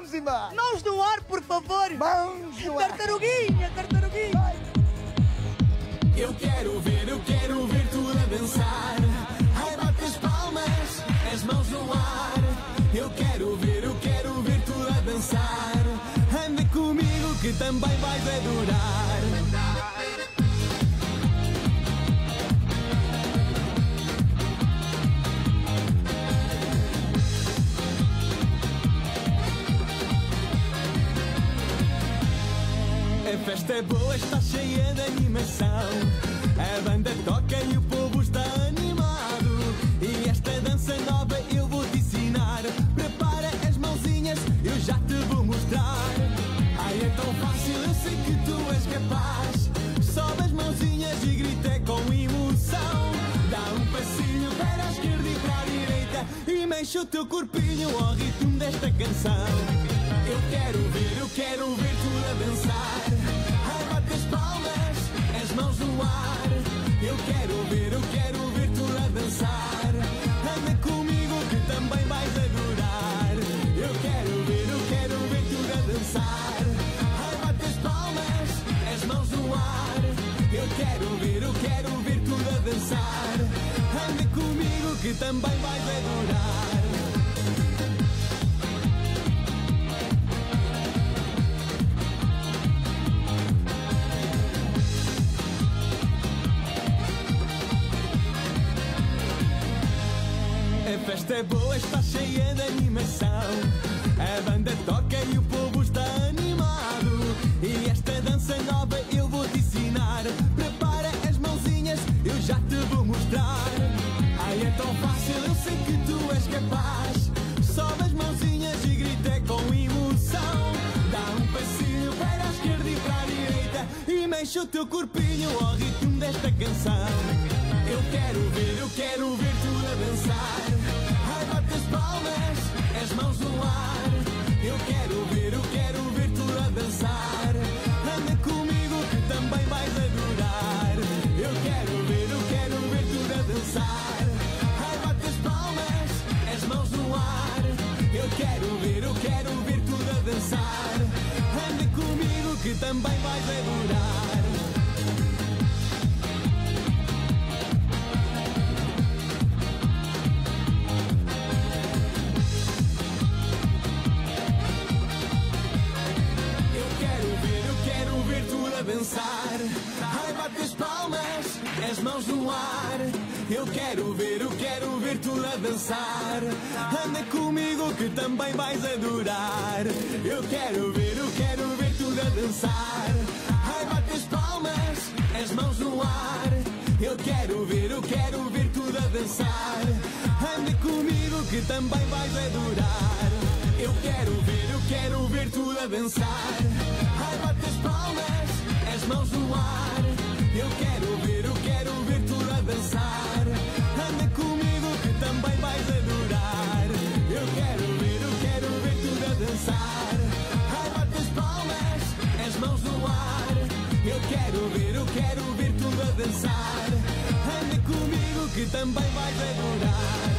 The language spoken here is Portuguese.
cima! Mãos no ar, por favor! Mãos no ar! Tartaruguinha, tartaruguinha! Eu quero ver tudo a dançar. Ai, bate as palmas, as mãos no ar. Eu quero ver tudo a dançar. Anda comigo que também vais adorar. A festa é boa, está cheia de animação. A banda toca e o povo está animado. E esta dança nova eu vou te ensinar. Prepara as mãozinhas, eu já te vou mostrar. Ai, é tão fácil, eu sei que tu és capaz. Sobe as mãozinhas e grita com emoção. Dá um passinho para a esquerda e para a direita e mexe o teu corpinho ao ritmo desta canção. Eu quero ver tudo a dançar. Ai, bate as palmas, as mãos no ar. Eu quero ver tudo a dançar. Anda comigo que também vais adorar. Eu quero ver tudo a dançar. Ai, bate as palmas, as mãos no ar. Eu quero ver tudo a dançar. Anda comigo que também vais adorar. A festa é boa, está cheia de animação. A banda toca e o povo está animado. E esta dança nova eu vou te ensinar. Prepara as mãozinhas, eu já te vou mostrar. Ai, é tão fácil, eu sei que tu és capaz. Sobe as mãozinhas e grita com emoção. Dá um passinho para a esquerda e para a direita e mexe o teu corpinho ao ritmo desta canção. Eu quero ver tudo a dançar. Ai, bate as palmas, as mãos no ar. Eu quero ver tudo a dançar. Anda comigo que também vais adorar. Eu quero ver tudo a dançar. Ai, bate as palmas, as mãos no ar. Eu quero ver tudo a dançar. Anda comigo que também vais adorar. Dançar. Ai, bate as palmas, as mãos no ar. Eu quero ver tudo a dançar. Anda comigo que também vais adorar. Eu quero ver tudo a dançar. Ai, bate as palmas, as mãos no ar. Eu quero ver tudo a dançar. Anda comigo que também vais adorar. Eu quero ver tudo a dançar. Ai, bate as palmas, as mãos no ar. Eu quero ver tudo a dançar. Anda comigo que também vais adorar. Eu quero ver tudo a dançar. Ai, bate as palmas, as mãos no ar. Eu quero ver tudo a dançar. Anda comigo que também vais adorar.